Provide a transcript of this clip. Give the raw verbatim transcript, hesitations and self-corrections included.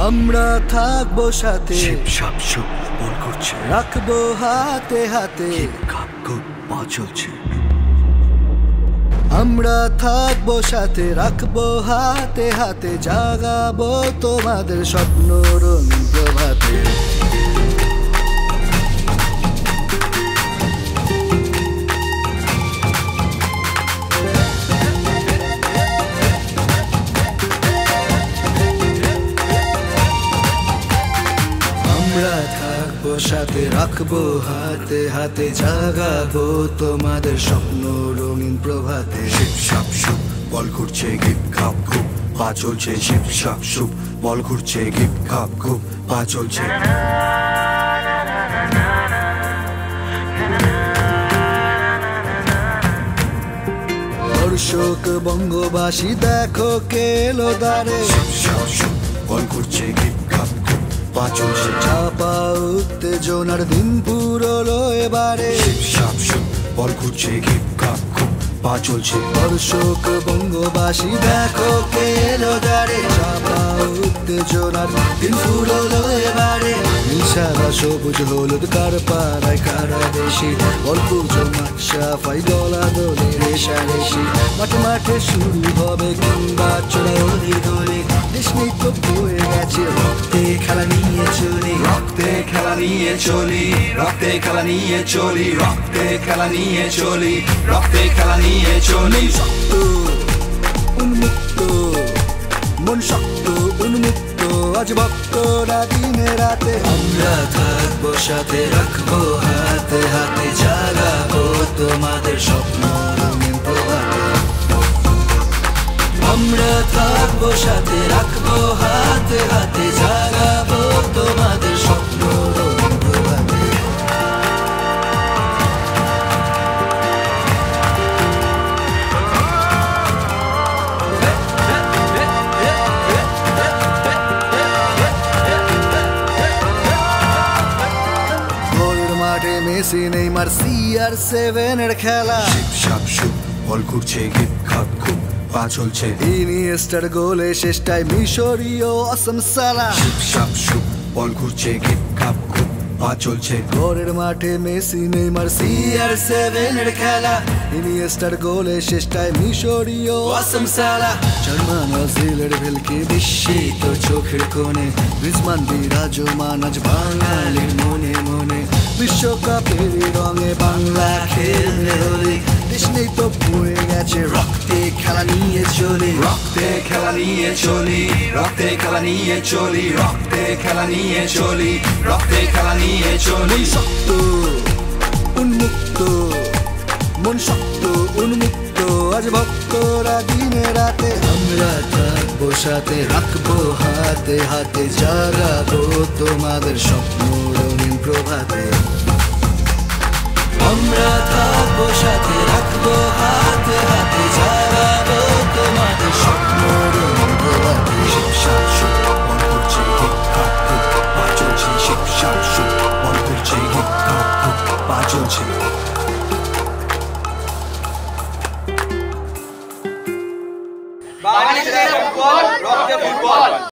আমরা থাকবো সাথে, শিপ সাপ সুপ বল করছে, রাখবো হাতে হাতে, হিপ খাপ খুব পা চলছে। আমরা থাকবো সাথে, রাখবো হাতে হাতে, জাগাবো তোমাদের স্বপ্ন রঙিন প্রভাতে। আমরা থাকবো সাথে, রাখবো হাতে হাতে, জাগাবো তোমাদের স্বপ্ন রঙিন প্রভাতে। শিপ সাপ সুপ বল ঘুরছে, হিপ খাপ খুব পা চলছে। শিপ সাপ সুপ বল ঘুরছে, হিপ খাপ খুব পা চলছে। দর্শক বঙ্গবাসী দেখো কেলো দ্বারে, শিপ সাপ সুপ বল ঘুরছে, হিপ খাপ খুব পা চলছে। চাপা উত্তেজনার দিন পুরলো এবারে, শিপ সাপ সুপ বল ঘুরছে, হিপ খাপ খুব পা চলছে। দর্শক বঙ্গবাসী দেখো কেলো দ্বারে, চাপা উত্তেজনার দিন পুরলো এবারে। নিশারা সবুজ হলুদ কার পাড়ায় কারা দেশি, অল্প জমাট সাফাই দলা দলে রেশারেশি। মাঠে মাঠে শুরু হবে কিংবা চড়া দলে দলে, দেশ নেই তো বয়ে গেছে রক্তে খেলা নিয়ে চলি, রক্তে খেলা নিয়ে চলি, রক্তে খেলা নিয়ে চলি, রক্তে খেলা নিয়ে চলি, রক্তে খেলা নিয়ে চলি। শক্ত উন্মুক্ত মন, শক্ত উন্মুক্ত আজ ভক্তরা দিনে রাতে। আমরা থাকবো সাথে, রাখবো হাতে হাতে, জাগাবো তোমাদের স্বপ্ন রঙিন প্রভাতে। আমরা থাকবো সাথে, রাখবো হাতে হাতে, জাগাবো তোমাদের স্বপ্ন রঙিন প্রভাতে। Messi Neymar C R seven এর খেলা, শিপ সাপ সুপ বল ঘুরছে, হিপ খাপ খুব পা চলছে। ইনিয়েস্টার গোলে শেষটায় মিশরীয় অসম সালা, শিপ সাপ সুপ বল ঘুরছে, হিপ খাপ খুব পা চলছে। ঘরের মাঠে Messi Neymar C R seven এর খেলা, ইনিয়েস্টার গোলে শেষটায় মিশরীয় অসম সালা। জার্মান ব্রাজিলের ভেলকি বিস্মিত চোখের কোণে, গ্রিজমান বিরাজমান আজ বাঙালির মনে মনে। বিশ্বকাপের রঙে বাংলা খেলতে হলে, দেশ নেই তো বয়ে গেছে রক্তে খেলা নিয়ে চলি, রক্তে খেলা নিয়ে চলি, রক্তে খেলা নিয়ে চলি, রক্তে খেলা নিয়ে চলি, রক্তে খেলা নিয়ে চলি। শক্ত উন্মুক্ত মন, শক্ত উন্মুক্ত আজ ভক্তরা দিনে রাতে। আমরা থাকবো সাথে, রাখবো হাতে হাতে, জাগাবো তোমাদের স্বপ্ন রঙিন প্রভাতে। আমরা থাকবো সাথে, রাখবো হাতে হাতে, জাগাবো তোমাদের স্বপ্ন রঙিন প্রভাতে। শিপ সাপ সুপ বল ঘুরছে, হিপ খাপ খুব পা চলছে। শিপ সাপ সুপ বল ঘুরছে, হিপ খাপ খুব পা চলছে। বাংলাদেশের ফুটবল, রক্তে ফুটবল।